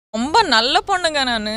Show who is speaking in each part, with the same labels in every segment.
Speaker 1: ரொம்ப நல்ல பொண்ணுங்க நானு.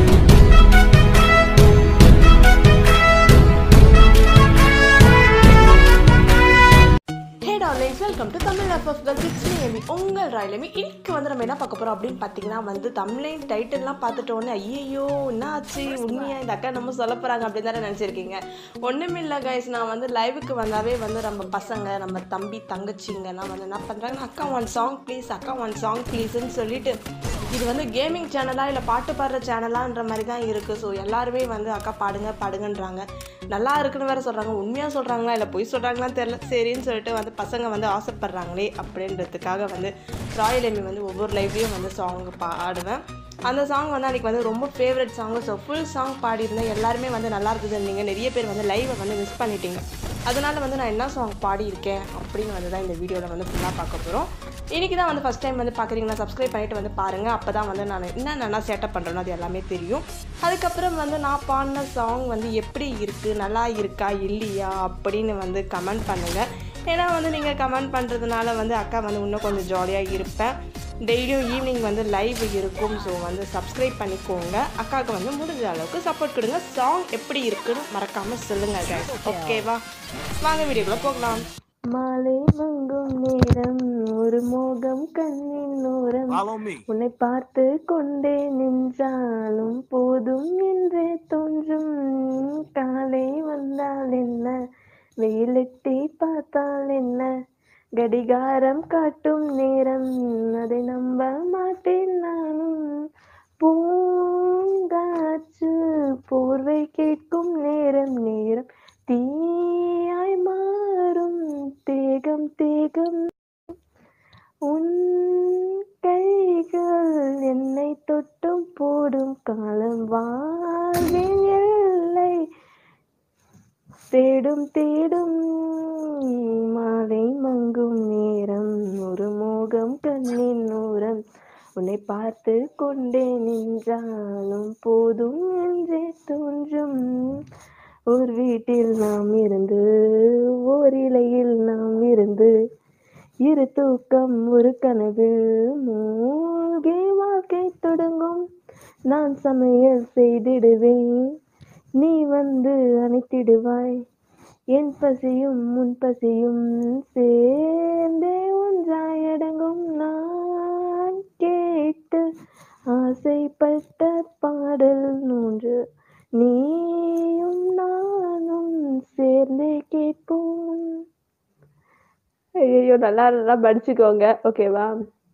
Speaker 2: வெல்கம் டு தமிழ் உங்கள் ராயலமி. இன்னைக்கு வந்து நம்ம என்ன பார்க்க போகிறோம் அப்படின்னு பார்த்தீங்கன்னா வந்து தமிழின் டைட்டில்லாம் பார்த்துட்டு உடனே ஐயோ என்ன ஆச்சு உண்மையாக இந்த அக்கா நம்ம சொல்ல போகிறாங்க அப்படின்னு தானே நினச்சிருக்கீங்க. ஒன்றுமில்லை கைஸ், நான் வந்து லைவுக்கு வந்தாவே வந்து நம்ம பசங்க நம்ம தம்பி தங்கச்சிங்கெல்லாம் வந்து என்ன பண்ணுறாங்கன்னா அக்கா ஒன் சாங் ப்ளீஸ், அக்கா ஒன் சாங் ப்ளீஸ்ன்னு சொல்லிட்டு இது வந்து கேமிங் சேனலா இல்லை பாட்டு பாடுற சேனலான்ற மாதிரி தான் இருக்குது. ஸோ எல்லாருமே வந்து அக்கா பாடுங்கன்றாங்க. நல்லா இருக்குன்னு வேறு சொல்கிறாங்க. உண்மையாக சொல்கிறாங்களா இல்லை பொய் சொல்கிறாங்களான்னு தெரில. சரின்னு சொல்லிட்டு வந்து பசங்க வந்து ஆசைப்படுறாங்களே அப்படின்றதுக்காக வந்து ராயலமி வந்து ஒவ்வொரு லைவ்லேயும் வந்து சாங் பாடுவேன். அந்த சாங் வந்து அன்றைக்கி வந்து ரொம்ப favourite song. So full song பாடியிருந்தேன். எல்லாருமே வந்து நல்லா இருக்குது. நீங்கள் நிறைய பேர் வந்து லைவை வந்து மிஸ் பண்ணிட்டீங்க. அதனால் வந்து நான் என்ன சாங் பாடியிருக்கேன் அப்படின்னு வந்து தான் இந்த வீடியோவில் வந்து ஃபுல்லாக பார்க்க போகிறோம். இன்றைக்கி தான் வந்து ஃபஸ்ட் டைம் வந்து பார்க்குறீங்கன்னா சப்ஸ்கிரைப் பண்ணிவிட்டு வந்து பாருங்கள். அப்போ தான் வந்து நான் என்னென்ன செட்டப் பண்ணுறேனோ அது எல்லாமே தெரியும். அதுக்கப்புறம் வந்து நான் பாடின சாங் வந்து எப்படி இருக்குது, நல்லா இருக்கா இல்லையா அப்படின்னு வந்து கமெண்ட் பண்ணுங்கள். ஏன்னா வந்து நீங்கள் கமெண்ட் பண்ணுறதுனால வந்து அக்கா வந்து இன்னும் கொஞ்சம் ஜாலியாக இருப்பேன். டெய்லியும் ஈவினிங் வந்து லைவ் இருக்கும். ஸோ வந்து சப்ஸ்கிரைப் பண்ணிக்கோங்க. அக்காவுக்கு வந்து முடிஞ்ச அளவுக்கு சப்போர்ட் கொடுங்க. சாங் எப்படி இருக்குன்னு மறக்காமல் சொல்லுங்கள் guys. ஓகேவா, வாங்க வீடியோக்குள்ள போகலாம். மாலை மங்கும் நேரம் ஒரு மோகம் கண்ணின் ஓரம் உன்னை பார்த்து கொண்டே நின்றாலும் போதும் என்றே தோன்றும். காலை வந்தால் என்ன, வெயிலெட்டி பார்த்தால் என்ன, கடிகாரம் காட்டும் நேரம் அதை நம்ப மாட்டேன் நானும். பூங்காற்று போர்வை கேட்கும் நேரம் நேரம் தீயாய் மாறும் தேகம் தேகம். உன் கைகள் என்னை தொட்டும் போடும் காலம் வாழ்வின் எல்லை தேடும் தேடும். மாலை மங்கும் நேரம் ஒரு மோகம் கண்ணின் ஓரம் உன்னை பார்த்து கொண்டே நின்றாலும் போதும் என்றே தோன்றும். ஒரு வீட்டில் நாம் இருந்து ஓர் இலையில் நாம் இருந்து இரு தூக்கம் ஒரு கனவில் மூழ்கி வாழ்க்கை தொடங்கும். நான் சமையல் செய்திடுவேன், நீ வந்து அணைத்திடுவாய். என் பசியும் முன் பசியும் சேர்ந்தே ஒன்றாய் அடங்கும். நான் கேட்டு ஆசைப்பட்ட பாடல் ஒன்று நீயும் நானும் சேர்ந்தே கேட்போம். ஐயோ நல்லா நல்லா படிச்சுக்கோங்க. ஓகேவா,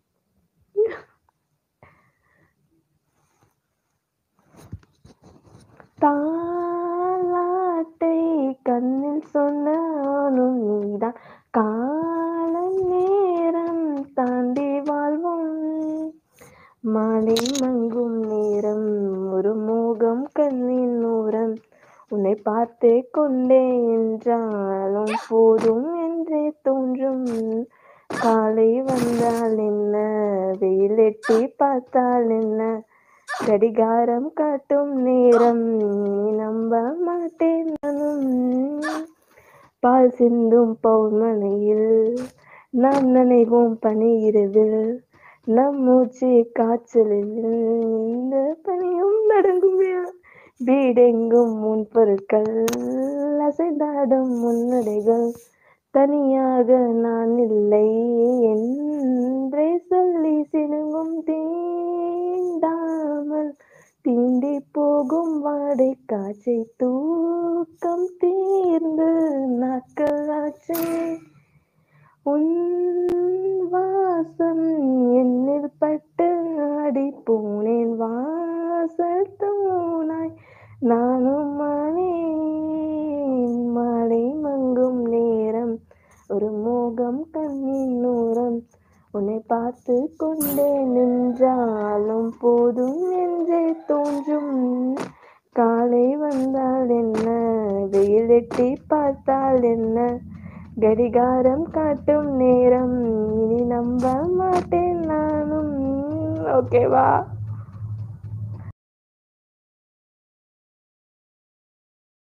Speaker 2: தாலாட்டை கண்ணில் சொன்னாலும் நீதான். காலம் நேரம் தாண்டி வாழ்வோம். மாலை மங்கும் நேரம் ஒரு மோகம் கண்ணின் ஓரம் உன்னை பார்த்தே கொண்டே என்றாலும் போதும் என்றே தோன்றும். காலை வந்தால் என்ன, வெயில் எட்டி பார்த்தால் என்ன, கடிகாரம் காட்டும் நேரம் நம்ப மாட்டேன் நானும். பால் சிந்தும் பௌர்ணமியில் நாம் நினைவோம் பனி இரவில், நம் மூச்சு காய்ச்சலில் இந்த பனியும் நடங்கும். வீடெங்கும் முன் பொருட்கள் அசைந்தாடும் முன்னடைகள், தனியாக நான் இல்லை என்றே சொல்லி சினுங்கும். தீண்டாமல் தீண்டி போகும் வாடை காட்சி தூக்கம் தீர்ந்து நாட்கள் ஆச்சே. உன் வாசம் என்னில் பட்டு ஆடி போனேன் வாசல் தூணாய் நானும் மானேன். மாலை மங்கும் நேரம் ஒரு மோகம் கண்ணின் ஓரம் உன்னை பார்த்து கொண்டே நின்றாலும் போதும் என்றே தோன்றும். காலை வந்தால் என்ன, வெயில் எட்டி பார்த்தால் என்ன, கடிகாரம் காட்டும் நேரம் இனி நம்ப மாட்டேன் நானும். ஓகேவா?